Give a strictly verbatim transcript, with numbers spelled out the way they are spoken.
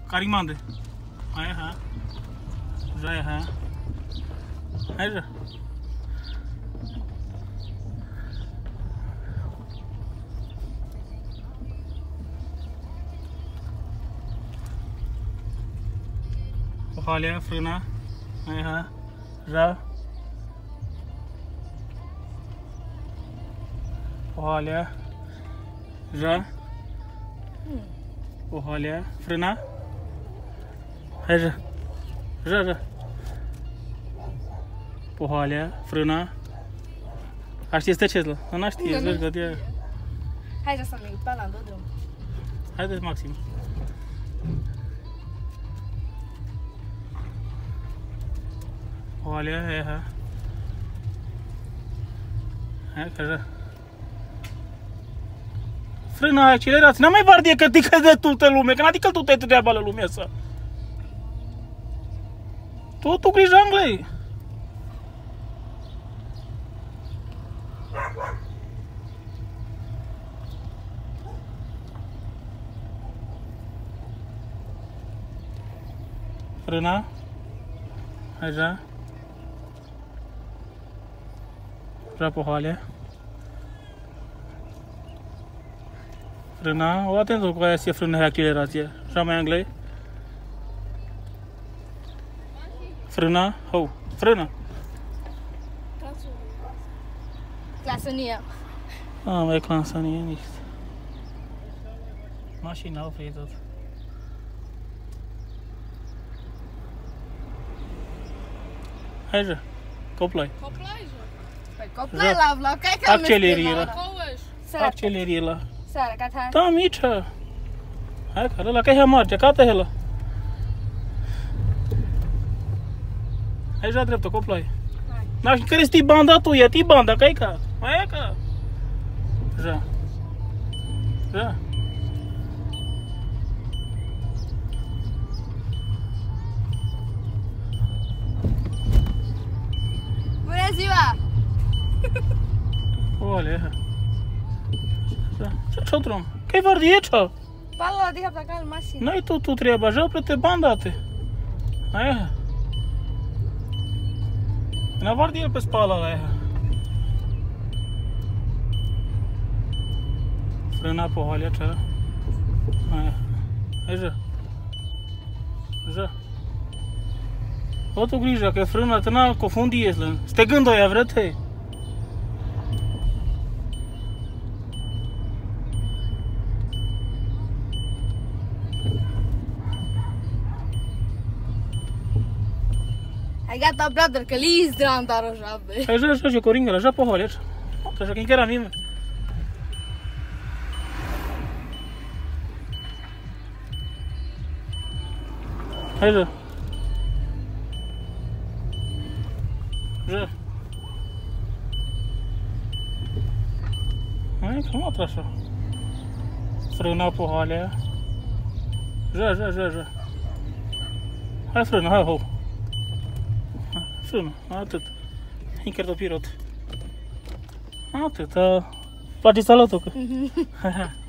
Carimande. Hai, hai. Já, hai. Hai, já. Olha, frena. Hai, hai. Já. Olha. Já. Olha, frena. Hai, já. Já, já. Olha, frena. A știi să te cezi la? Nu știi, vezi că de... Hai să merg pe la drum. Haideți, Maxim. Olha, hai, hai. Hai, că já. Frâna, accelerați. N-am mai vardie că tică de toată lumea, că n-adică tu te treaba la lumea asta. Tu, tu grijă Anglei. Frâna. Hai, já. Já porrolha. Frâna, o atenție cu aia se frână accelerație. Já mai Anglei. Frâna, ho, frână. Klasonia. Ah, mai klasonia nicht. Mașina oprită. Hai, já. Coplai. Coplai, já. Păi coplai la vlog, cai că Accelerieră. Coas. Accelerieră. Sara, ca ta. Da, mici. Hai, că ăla, că ea marge, cată ăla. Hai, já dreptă, coplai. N-aș care sti banda tu, e ti banda, că e ca. Mai e ca. Já. Já. Bună ziua! Olha. Já. Ce drum? Că-i vardie ce? Palo, diha pe cal mașină. N-ai tu, tu treba, já pra te bandate. Aia. N-a vardie pe spala la aia. Frâna pe hoalea ce? Aia. Hai, já. Já. O tu grijă, că frâna te n-a confundies la. Ste gândă aia, vrete? Hai gata, brother, că li izdram dar o žabe. Hai, já, já, já, coringa, já pe hoalea ce? Așa că chiar mine. Hai, já. Já. Hai, cam atât așa. Frâna pe hoalea. Já, já, já, já. Hai, frână, hai, ho. Frână, atât. Încă pirot. Atât. Faci salutul.